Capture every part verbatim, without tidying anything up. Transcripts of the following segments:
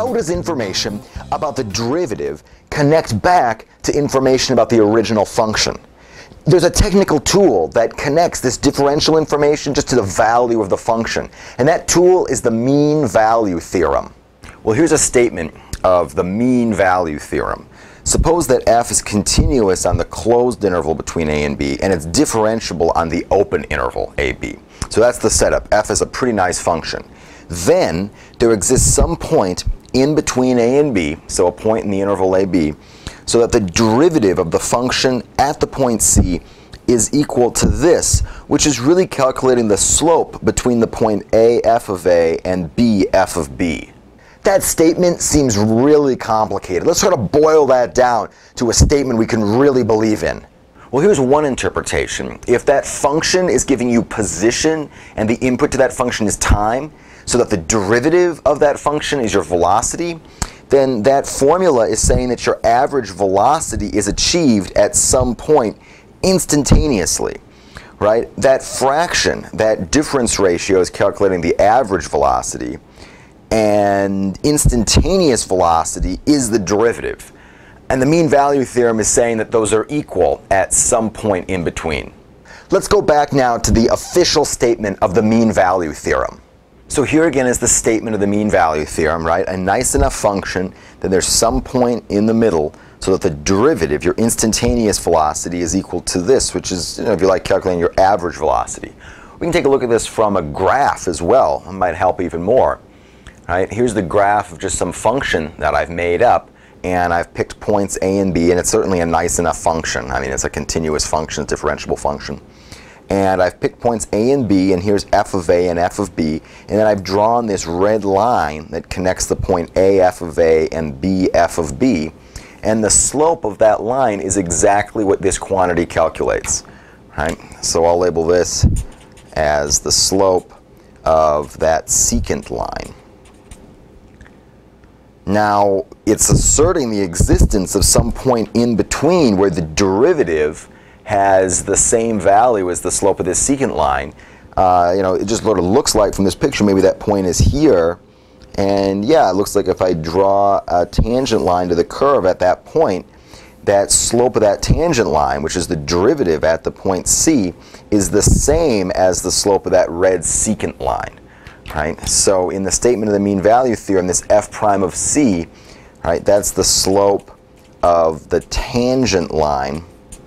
how does information about the derivative connect back to information about the original function? There's a technical tool that connects this differential information just to the value of the function, and that tool is the mean value theorem. Well, here's a statement of the mean value theorem. Suppose that f is continuous on the closed interval between a and b, and it's differentiable on the open interval ab. So that's the setup. F is a pretty nice function. Then there exists some point in between a and b, so a point in the interval ab, so that the derivative of the function at the point c is equal to this, which is really calculating the slope between the point a f of a and b f of b. That statement seems really complicated. Let's try to boil that down to a statement we can really believe in. Well, here's one interpretation. If that function is giving you position and the input to that function is time, so that the derivative of that function is your velocity, then that formula is saying that your average velocity is achieved at some point instantaneously, right? That fraction, that difference ratio, is calculating the average velocity, and instantaneous velocity is the derivative. And the mean value theorem is saying that those are equal at some point in between. Let's go back now to the official statement of the mean value theorem. So here again is the statement of the mean value theorem, right? A nice enough function that there's some point in the middle so that the derivative, your instantaneous velocity, is equal to this, which is, you know, if you like, calculating your average velocity. We can take a look at this from a graph as well. It might help even more. Right? Here's the graph of just some function that I've made up, and I've picked points a and b, and it's certainly a nice enough function. I mean, it's a continuous function, a differentiable function. And I've picked points a and b, and here's f of a and f of b, and then I've drawn this red line that connects the point a f of a and b f of b, and the slope of that line is exactly what this quantity calculates. Right? So I'll label this as the slope of that secant line. Now, it's asserting the existence of some point in between where the derivative has the same value as the slope of this secant line. Uh, you know, it just sort of looks like from this picture maybe that point is here. And yeah, it looks like if I draw a tangent line to the curve at that point, that slope of that tangent line, which is the derivative at the point C, is the same as the slope of that red secant line. Right? So in the statement of the mean value theorem, this f prime of c, right, that's the slope of the tangent line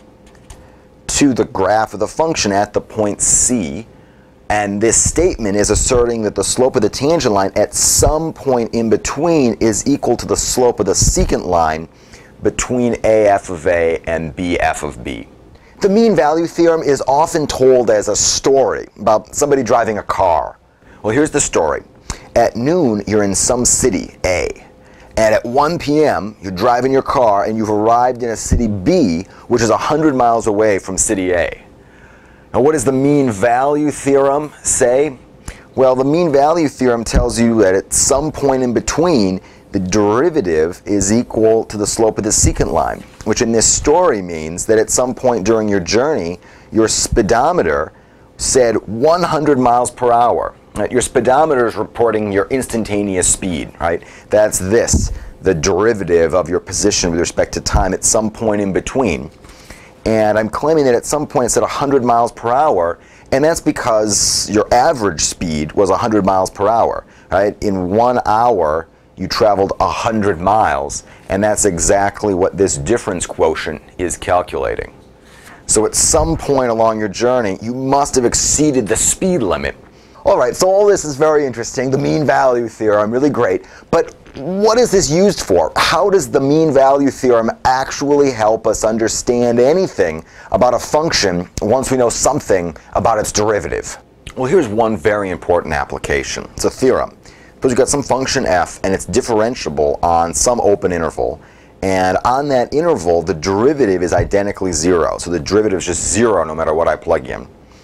to the graph of the function at the point c. And this statement is asserting that the slope of the tangent line at some point in between is equal to the slope of the secant line between a f of a and b f of b. The mean value theorem is often told as a story about somebody driving a car. Well, here's the story. At noon, you're in some city, A. And at one p m, you're driving your car and you've arrived in a city B, which is one hundred miles away from city A. Now, what does the mean value theorem say? Well, the mean value theorem tells you that at some point in between, the derivative is equal to the slope of the secant line, which in this story means that at some point during your journey, your speedometer said one hundred miles per hour. Right? Your speedometer is reporting your instantaneous speed, right? That's this, the derivative of your position with respect to time at some point in between. And I'm claiming that at some point it said one hundred miles per hour, and that's because your average speed was one hundred miles per hour, right? In one hour, you traveled one hundred miles, and that's exactly what this difference quotient is calculating. So at some point along your journey, you must have exceeded the speed limit. All right, so all this is very interesting, the mean value theorem, really great, but what is this used for? How does the mean value theorem actually help us understand anything about a function once we know something about its derivative? Well, here's one very important application. It's a theorem. Suppose you've got some function f and it's differentiable on some open interval, and on that interval the derivative is identically zero, so the derivative is just zero no matter what I plug in.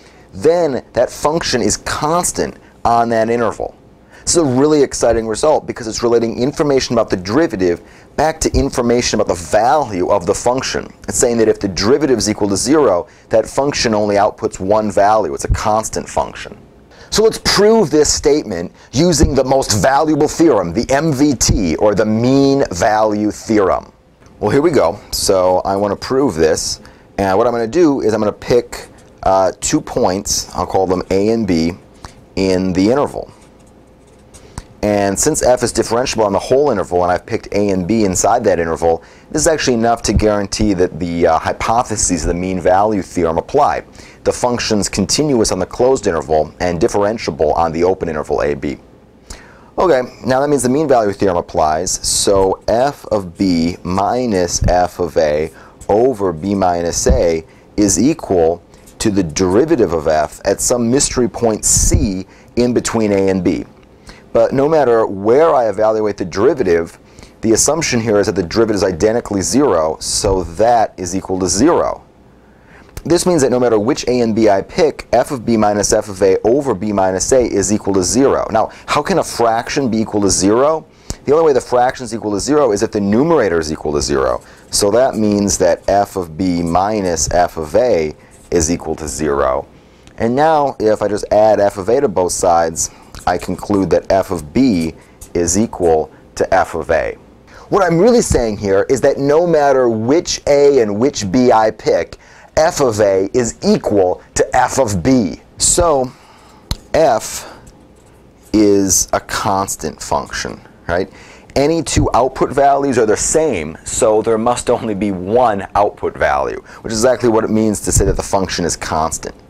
Then that function is constant on that interval. This is a really exciting result because it's relating information about the derivative back to information about the value of the function. It's saying that if the derivative is equal to zero, that function only outputs one value. It's a constant function. So let's prove this statement using the most valuable theorem, the M V T, or the mean value theorem. Well, here we go. So I want to prove this, and what I'm going to do is I'm going to pick uh, two points, I'll call them A and B, in the interval. And since f is differentiable on the whole interval, and I've picked a and b inside that interval, this is actually enough to guarantee that the uh, hypotheses of the mean value theorem apply. The function's continuous on the closed interval and differentiable on the open interval a, b. Okay, now that means the mean value theorem applies, so f of b minus f of a over b minus a is equal to the derivative of f at some mystery point c in between a and b. But no matter where I evaluate the derivative, the assumption here is that the derivative is identically zero, so that is equal to zero. This means that no matter which a and b I pick, f of b minus f of a over b minus a is equal to zero. Now, how can a fraction be equal to zero? The only way the fraction is equal to zero is if the numerator is equal to zero. So that means that f of b minus f of a is equal to zero. And now, if I just add f of a to both sides, I conclude that f of b is equal to f of a. What I'm really saying here is that no matter which a and which b I pick, f of a is equal to f of b. So f is a constant function, right? Any two output values are the same, so there must only be one output value, which is exactly what it means to say that the function is constant.